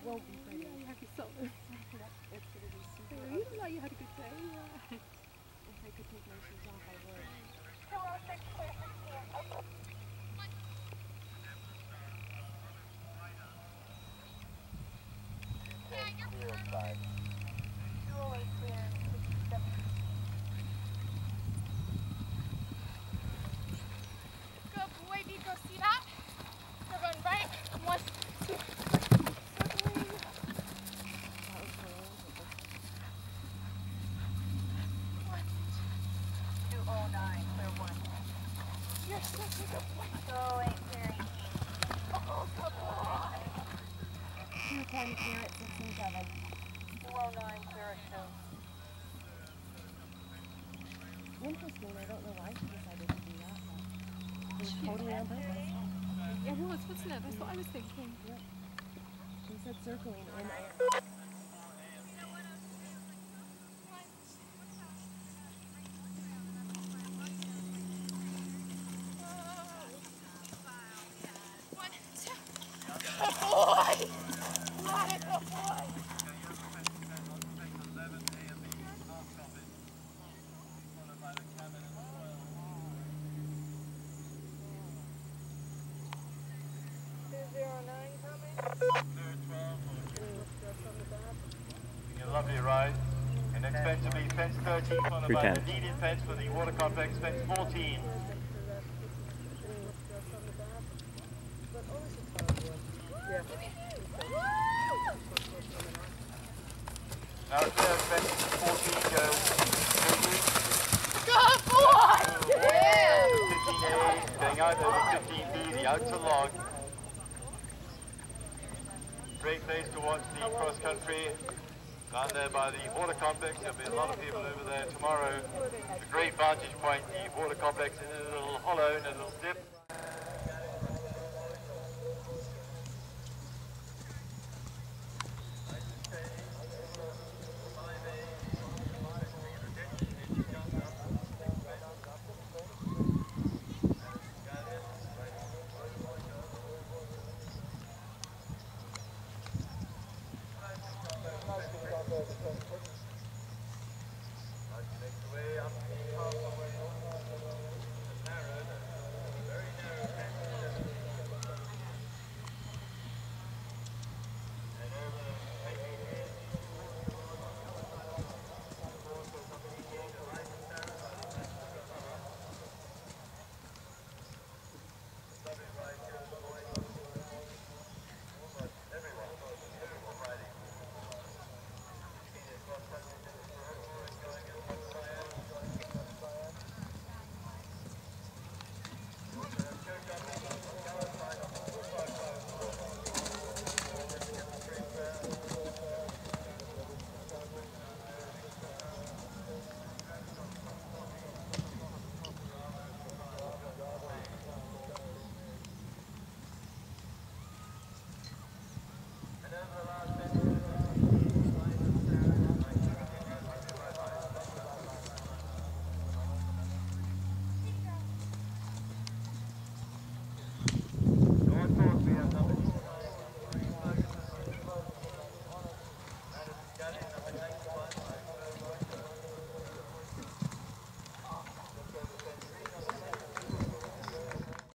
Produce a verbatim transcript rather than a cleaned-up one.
won't be pretty. Yeah, you have your salt. It's going to be super You look like you had a good day. Yeah. If I could take my shoes off, I would. Good boy, Vico, see that? We're going right. One, two, circling. One, two oh nine, clear one. you're such a good boy. So eight clearing. Oh, good boy. two ten, clear at six and seven. two oh nine, clear at two. Interesting, I don't know why she decided to do that, but it was totally on purpose. It was, wasn't it? That's what I was thinking. Yep. She said circling in air. One, two. Good boy! What a good boy! A lovely ride. And next fence will be fence thirteen, followed by the lead-in fence for the water complex, fence fourteen. Now clear fence fourteen, go. Good boy! Yeah! fifteen A, going out over fifteen B, the outer log. Great place to watch the cross country. Down there by the water complex, there'll be a lot of people over there tomorrow. A great vantage point, the water complex in a little hollow, in a little dip.